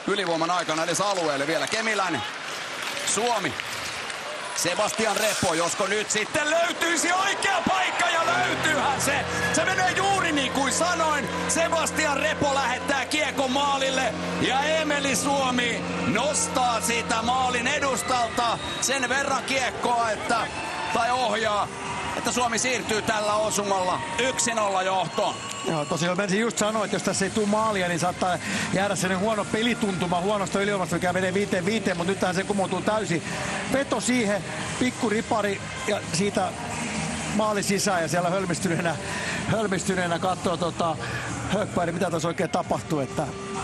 ylivoiman aikana edes alueelle vielä. Kemiläinen, Suomi, Sebastian Repo, josko nyt sitten löytyisi oikea paikka ja löytyyhän se. Se menee juuri niin kuin sanoin. Sebastian Repo lähettää kiekon maalille ja Eemeli Suomi nostaa siitä maalin edustalta sen verran kiekkoa, tai ohjaa, että Suomi siirtyy tällä osumalla 1-0 johtoon. Joo, tosiaan menisin just sanoa, että jos tässä ei tule maalia, niin saattaa jäädä sellainen huono pelituntuma huonosta ylivoimasta, mikä menee 5-5, mutta nythän se kumoutuu täysin. Veto siihen, pikku ripari ja siitä maali sisään ja siellä hölmistyneenä katsoo Högberg, mitä tässä oikein tapahtuu. Että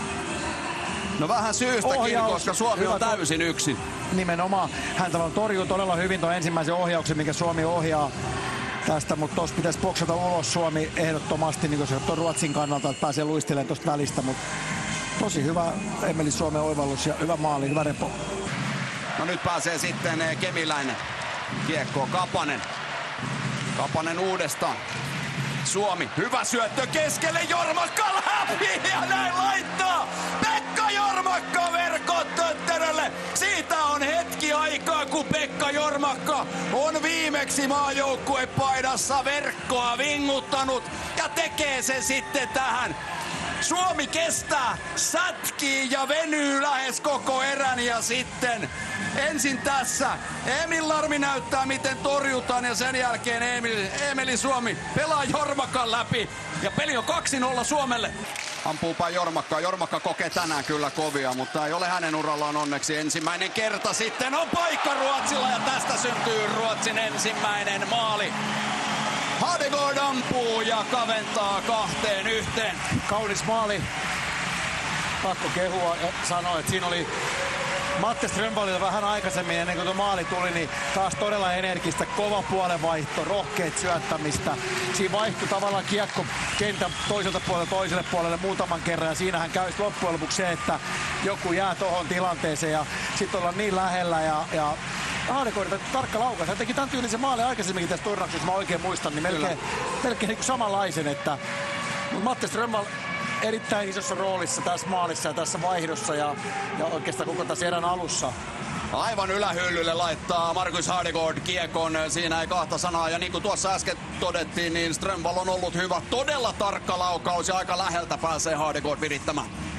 no vähän syystäkin, ohjaus, koska Suomi on täysin yksin. Nimenomaan. Hän on torjuu todella hyvin tuon ensimmäisen ohjauksen, mikä Suomi ohjaa tästä, mutta tuossa pitäisi boksata ulos Suomi ehdottomasti, niin kuin se on Ruotsin kannalta, että pääsee luistelemaan tuosta välistä, mutta tosi hyvä Eemeli Suomen oivallus ja hyvä maali, hyvä repo. No nyt pääsee sitten Kemiläinen. Kiekko Kapanen uudestaan. Suomi, hyvä syöttö keskelle, Jormakka läpi ja näin laittaa Pekka Jormakka verkot Tötterölle. Siitä on hetki aikaa, kun Pekka Jormakka on viimeksi maajoukkuepaidassa verkkoa vinguttanut ja tekee sen sitten tähän. Suomi kestää, sätkii ja venyy lähes koko erän ja sitten ensin tässä Emil Larmi näyttää miten torjutaan ja sen jälkeen Eemeli Suomi pelaa Jormakan läpi ja peli on 2-0 Suomelle. Ampuupa Jormakka. Jormakka kokee tänään kyllä kovia, mutta ei ole hänen urallaan onneksi ensimmäinen kerta. Sitten on paikka Ruotsilla ja tästä syntyy Ruotsin ensimmäinen maali. Hadegaard ampuu ja kaventaa 2-1. Kaunis maali. Pakko kehua ja sanoa, että siinä oli Matte Strömwallilla vähän aikaisemmin ennen kuin tuo maali tuli, niin taas todella energistä, kova puolenvaihto, rohkeat syöttämistä. Siinä vaihtui tavallaan kiekko kentän toiselta puolelta toiselle puolelle muutaman kerran ja siinähän käy loppujen lopuksi se, että joku jää tohon tilanteeseen ja sitten ollaan niin lähellä ja Hadegaard tarkka laukaus. Hän teki tämän tyylisen maali aikaisemminkin tässä turnauksessa, jos mä oikein muistan, niin melkein niin kuin samanlaisen, että Matte Strömwall erittäin isossa roolissa tässä maalissa ja tässä vaihdossa ja oikeastaan koko tässä erän alussa. Aivan ylähyllylle laittaa Marcus Hadegaard kiekon, siinä ei kahta sanaa. Ja niin kuin tuossa äsken todettiin, niin Strömwall on ollut hyvä, todella tarkka laukaus ja aika läheltä pääsee Hadegaard virittämään.